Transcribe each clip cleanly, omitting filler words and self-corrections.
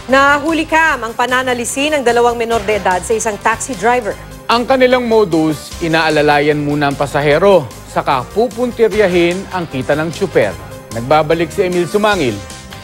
Nahuli kam ang pananalisin ng dalawang menor de edad sa isang taxi driver. Ang kanilang modus, inaalalayan muna ang pasahero, saka pupuntiryahin ang kita ng tsuper. Nagbabalik si Emil Sumangil.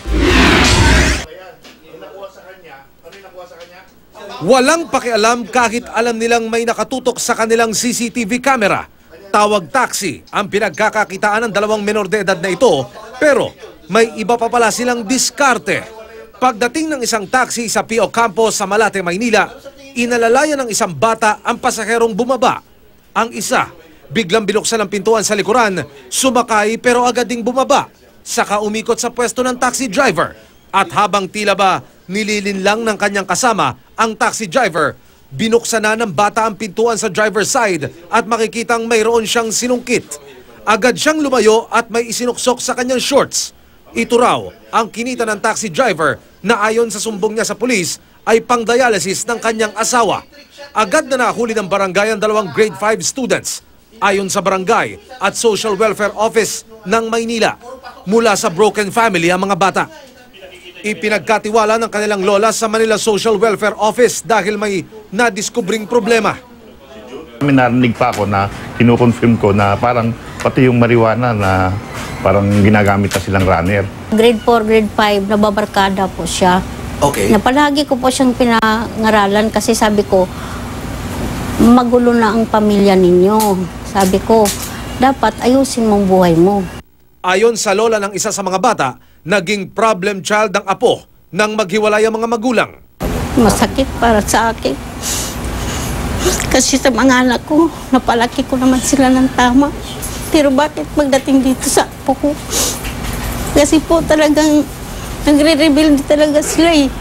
Walang pakialam kahit alam nilang may nakatutok sa kanilang CCTV camera. Tawag taxi ang pinagkakakitaan ng dalawang menor de edad na ito, pero may iba pa pala silang diskarte. Pagdating ng isang taxi sa P.O. Campos sa Malate, Maynila, inalalayan ng isang bata ang pasaherong bumaba. Ang isa, biglang binuksan ang pintuan sa likuran, sumakay pero agad ding bumaba. Saka umikot sa pwesto ng taxi driver. At habang tila ba nililinlang ng kanyang kasama, ang taxi driver, binuksan na ng bata ang pintuan sa driver's side at makikitang mayroon siyang sinungkit. Agad siyang lumayo at may isinuksok sa kanyang shorts. Ito raw ang kinita ng taxi driver na ayon sa sumbong niya sa pulis ay pang-dialysis ng kanyang asawa. Agad na nahuli ng barangay ang dalawang grade 5 students. Ayon sa barangay at social welfare office ng Maynila, mula sa broken family ang mga bata. Ipinagkatiwala ng kanilang lola sa Manila Social Welfare Office dahil may nadiskubring problema. Narinig pa ako na kinukonfirm ko na parang pati yung marijuana na parang ginagamit na silang runner. Grade 4, grade 5, nababarkada po siya. Okay. Na palagi ko po siyang pinangaralan kasi sabi ko, magulo na ang pamilya ninyo. Sabi ko, dapat ayusin mong buhay mo. Ayon sa lola ng isa sa mga bata, naging problem child ang apo nang maghiwalay ang mga magulang. Masakit para sa akin. Kasi sa mga anak ko, napalaki ko naman sila ng tama. Pero bakit pagdating dito sa apo ko? Kasi po talagang nagre-rebuild talaga sila eh.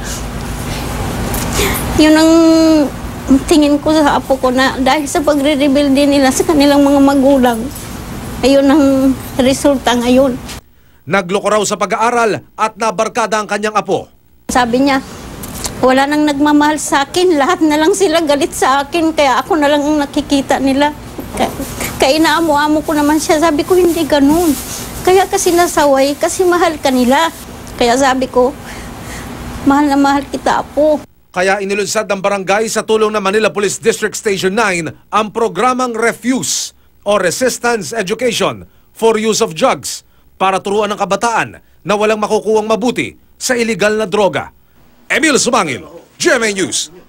Yun ang tingin ko sa apo ko na dahil sa pagre-rebuild din nila sa kanilang mga magulang, ayun ang resulta ngayon. Nagloko raw sa pag-aaral at nabarkada ang kanyang apo. Sabi niya, wala nang nagmamahal sa akin, lahat na lang sila galit sa akin, kaya ako na lang ang nakikita nila. Kaya inaamo-amo ko naman siya, sabi ko hindi ganun. Kaya kasi nasaway, kasi mahal ka nila. Kaya sabi ko, mahal na mahal kita po. Kaya inilunsad ng barangay sa tulong ng Manila Police District Station 9 ang programang Refuse o Resistance Education for Use of Drugs para turuan ng kabataan na walang makukuhang mabuti sa iligal na droga. Emil Sumangil, GMA News